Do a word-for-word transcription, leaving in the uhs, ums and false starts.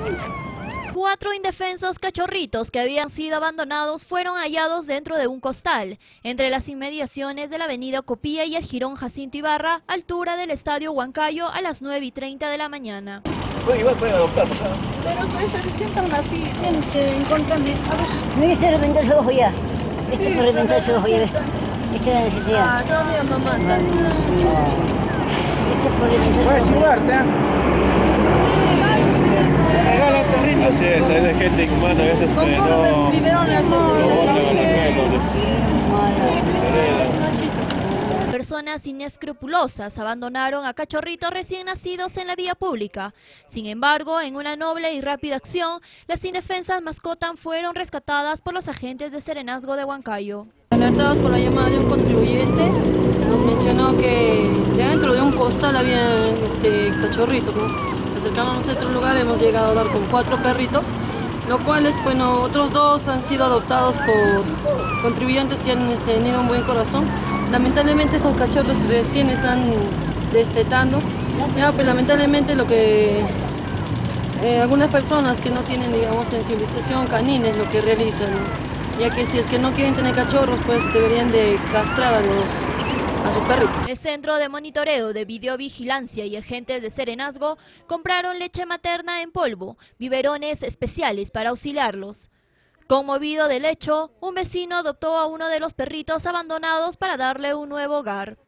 Cuatro indefensos cachorritos que habían sido abandonados fueron hallados dentro de un costal, entre las inmediaciones de la avenida Copía y el jirón Jacinto Ibarra, altura del estadio Huancayo, a las nueve y treinta de la mañana. Bueno, igual pueden adoptar, ¿no? Pero se sientan así, tienes que encontrar. A ver. Mire, se reventó su ojo ya. Este se reventó su ojo ya. Este la necesidad. Ah, todavía mamá. Este por reventar. Puedes ayudarte, ¿eh? Regala al perrito. Así es, hay de gente inhumana a veces que no lo botan a la calle, lo desheredan. Personas inescrupulosas abandonaron a cachorritos recién nacidos en la vía pública. Sin embargo, en una noble y rápida acción, las indefensas mascotas fueron rescatadas por los agentes de Serenazgo de Huancayo. Alertados por la llamada de un contribuyente, nos mencionó que dentro de un costal había este cachorrito, ¿no? Acercándonos a otro lugar hemos llegado a dar con cuatro perritos, los cuales, bueno, otros dos han sido adoptados por contribuyentes que han este, tenido un buen corazón. Lamentablemente estos cachorros recién están destetando, ya, pues lamentablemente lo que eh, algunas personas que no tienen, digamos, sensibilización canina es lo que realizan, ¿no? Ya que si es que no quieren tener cachorros, pues deberían de castrar a los a sus perritos. El Centro de Monitoreo de Videovigilancia y agentes de Serenazgo compraron leche materna en polvo, biberones especiales para auxiliarlos. Conmovido del hecho, un vecino adoptó a uno de los perritos abandonados para darle un nuevo hogar.